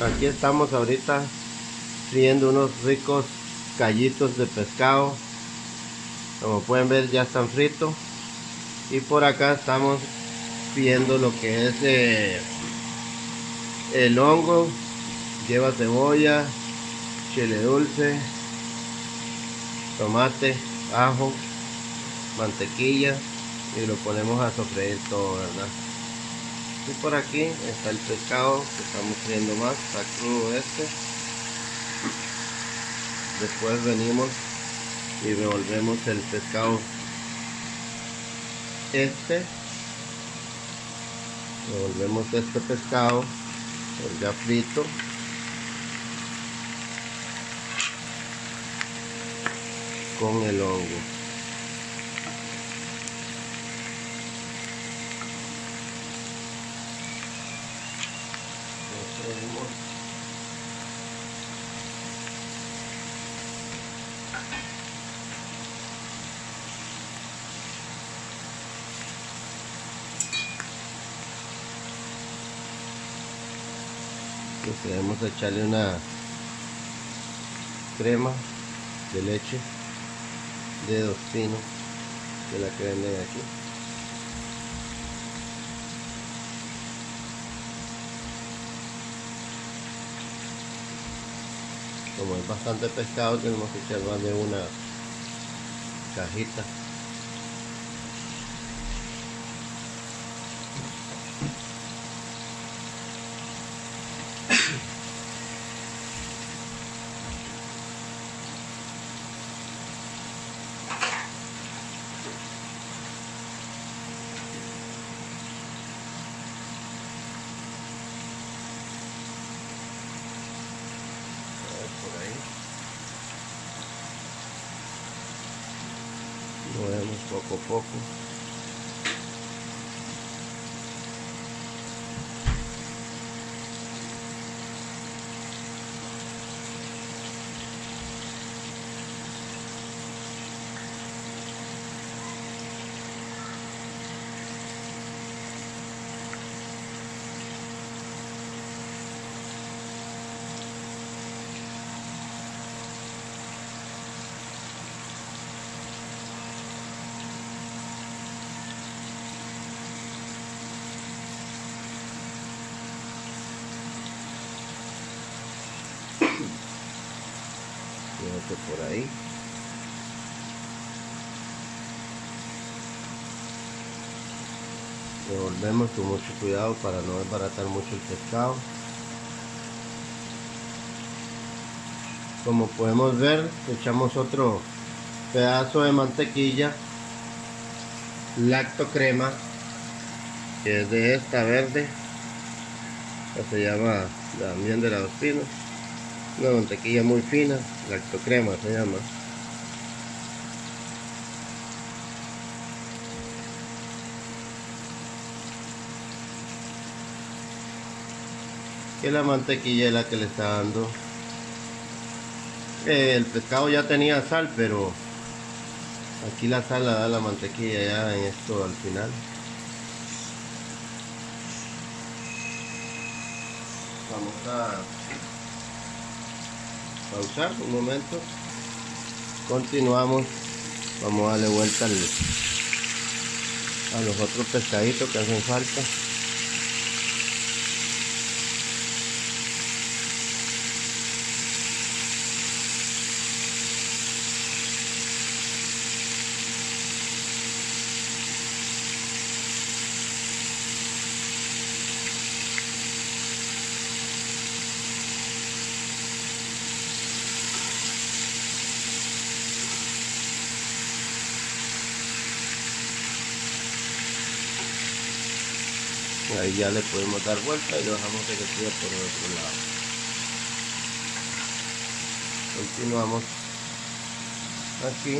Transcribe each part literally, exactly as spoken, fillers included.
Aquí estamos ahorita friendo unos ricos callitos de pescado. Como pueden ver, ya están fritos. Y por acá estamos friendo lo que es eh, el hongo. Lleva cebolla, chile dulce, tomate, ajo, mantequilla, y lo ponemos a sofreír todo, ¿verdad? Y por aquí está el pescado que estamos friendo más. Está crudo este. Después venimos y revolvemos el pescado este. Revolvemos este pescado, el ya frito. Con el hongo. Procedemos a echarle una crema de leche de dos pinos, de la que venden aquí. Como es bastante pescado, tenemos que echar más de una cajita. Por ahí movemos poco a poco. Fíjate por ahí. Revolvemos con mucho cuidado para no desbaratar mucho el pescado. Como podemos ver, echamos otro pedazo de mantequilla, lacto crema, que es de esta verde, que se llama también de la Dos Pinos. Una mantequilla muy fina, lacto crema se llama. Que la mantequilla es la que le está dando. Eh, el pescado ya tenía sal, pero aquí la sal la da la mantequilla ya en esto al final. Vamos a pausar un momento. Continuamos. Vamos a darle vuelta al, a los otros pescaditos que hacen falta. Ahí ya le podemos dar vuelta y lo dejamos que se tire por el otro lado. Continuamos aquí.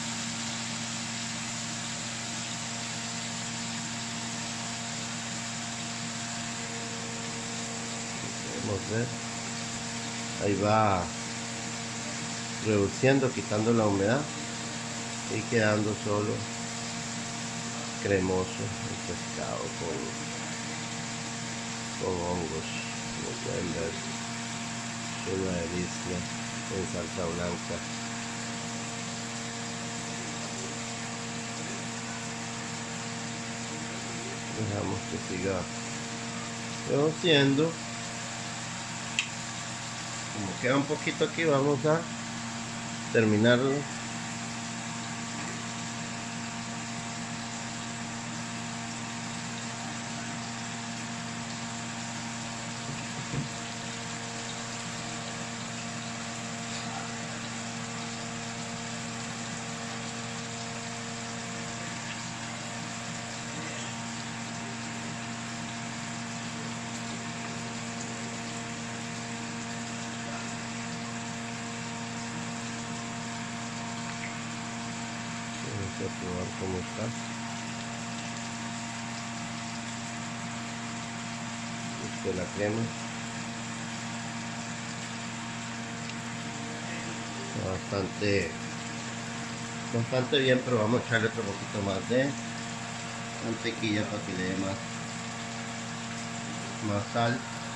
Podemos ver. Ahí va reduciendo, quitando la humedad y quedando solo cremoso el pescado con, con hongos, como pueden ver. Una delicia en salsa blanca. Dejamos que siga reduciendo. Como queda un poquito aquí, vamos a terminarlo. Vamos a probar cómo está. Esta es la crema. Está bastante, bastante bien, pero vamos a echarle otro poquito más de mantequilla para que le dé más, más sal.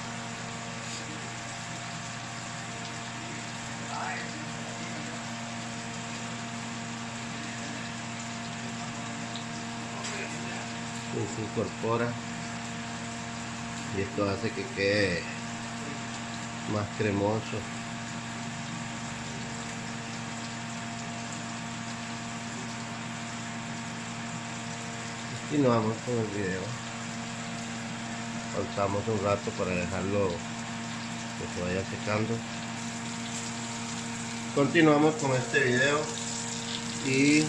Se incorpora y esto hace que quede más cremoso. Continuamos con el video. Pausamos un rato para dejarlo que se vaya secando. Continuamos con este video y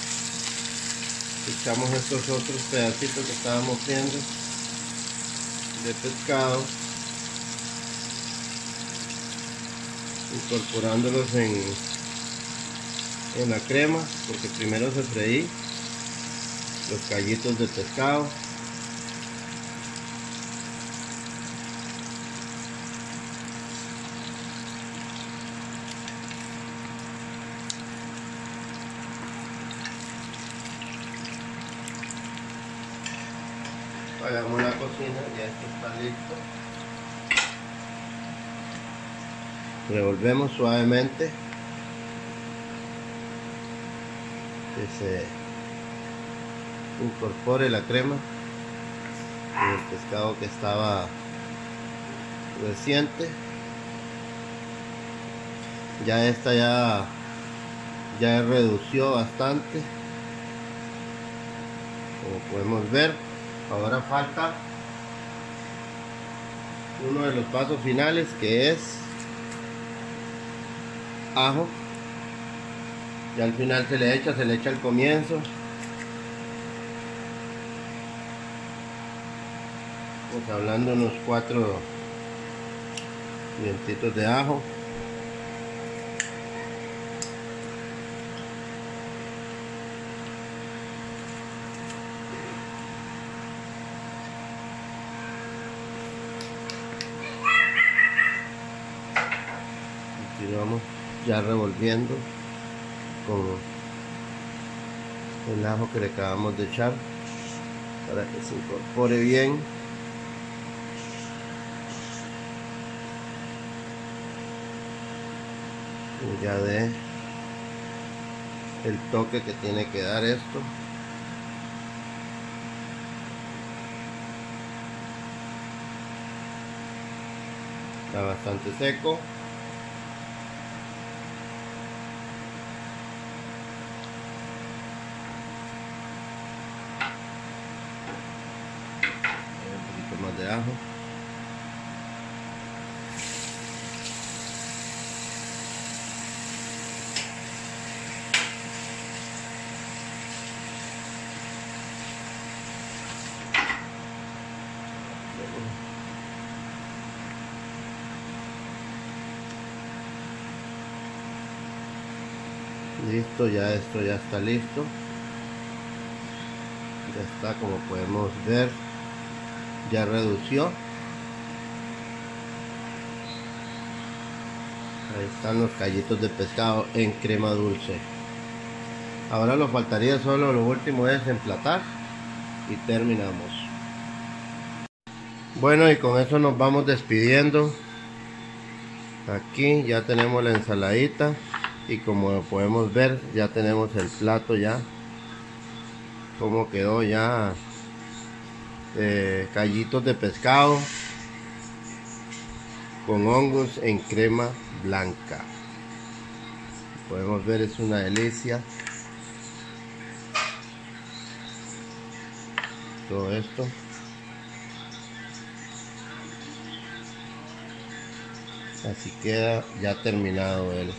echamos estos otros pedacitos que estábamos viendo de pescado, incorporándolos en, en la crema, porque primero se freí los callitos de pescado. Hagamos la cocina, ya esto está listo. Revolvemos suavemente que se incorpore la crema en el pescado que estaba reciente. Ya esta ya ya redució bastante, como podemos ver. Ahora falta uno de los pasos finales, que es ajo. Ya al final se le echa, se le echa al comienzo. Estamos hablando unos cuatro dientitos de ajo. Continuamos ya revolviendo con el ajo que le acabamos de echar para que se incorpore bien. Y ya de el toque que tiene que dar esto. Está bastante seco. Más de ajo. Listo, ya esto ya está listo. Ya está, como podemos ver, ya redució. Ahí están los callitos de pescado en crema dulce. Ahora nos faltaría solo, lo último es emplatar y terminamos. Bueno, y con eso nos vamos despidiendo. Aquí ya tenemos la ensaladita y como podemos ver ya tenemos el plato ya como quedó ya, eh, callitos de pescado con hongos en crema blanca. Podemos ver, es una delicia todo esto. Así queda ya terminado él.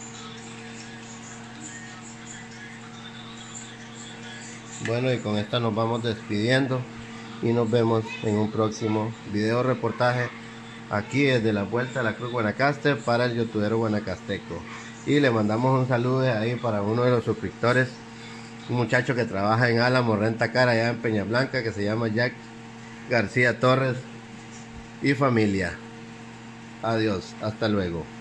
Bueno, y con esta nos vamos despidiendo y nos vemos en un próximo video reportaje aquí desde la Vuelta a la Cruz Guanacaste para el youtubero guanacasteco. Y le mandamos un saludo ahí para uno de los suscriptores, un muchacho que trabaja en Álamo Renta Car allá en Peña Blanca, que se llama Jack García Torres y familia. Adiós, hasta luego.